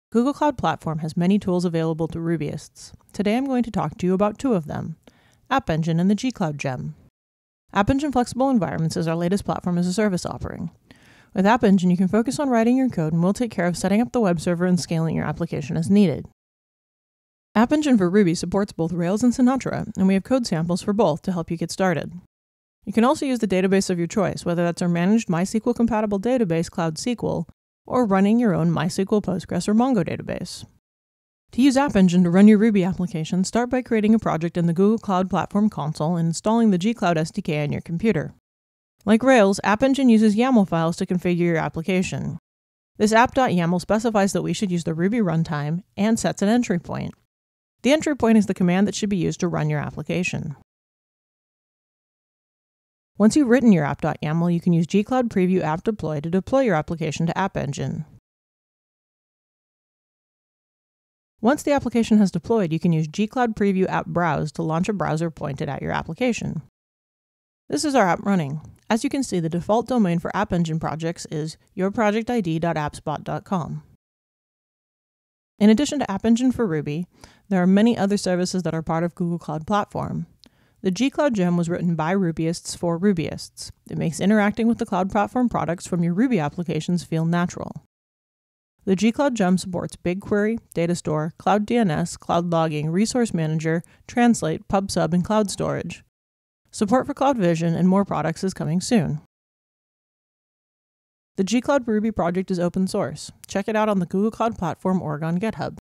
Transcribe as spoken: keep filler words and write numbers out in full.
Google Cloud Platform has many tools available to Rubyists. Today I'm going to talk to you about two of them, App Engine and the G Cloud Gem. App Engine Flexible Environments is our latest platform as a service offering. With App Engine, you can focus on writing your code and we'll take care of setting up the web server and scaling your application as needed. App Engine for Ruby supports both Rails and Sinatra, and we have code samples for both to help you get started. You can also use the database of your choice, whether that's our managed MySQL-compatible database, Cloud S Q L, or running your own MySQL, Postgres, or Mongo database. To use App Engine to run your Ruby application, start by creating a project in the Google Cloud Platform console and installing the G Cloud S D K on your computer. Like Rails, App Engine uses YAML files to configure your application. This app.yaml specifies that we should use the Ruby runtime and sets an entry point. The entry point is the command that should be used to run your application. Once you've written your app.yaml, you can use G Cloud Preview App Deploy to deploy your application to App Engine. Once the application has deployed, you can use G Cloud Preview App Browse to launch a browser pointed at your application. This is our app running. As you can see, the default domain for App Engine projects is your project I D dot appspot dot com. In addition to App Engine for Ruby, there are many other services that are part of Google Cloud Platform. The G Cloud Gem was written by Rubyists for Rubyists. It makes interacting with the Cloud Platform products from your Ruby applications feel natural. The G Cloud Gem supports BigQuery, Data Store, Cloud D N S, Cloud Logging, Resource Manager, Translate, PubSub, and Cloud Storage. Support for Cloud Vision and more products is coming soon. The G Cloud Ruby project is open source. Check it out on the Google Cloud Platform org on GitHub.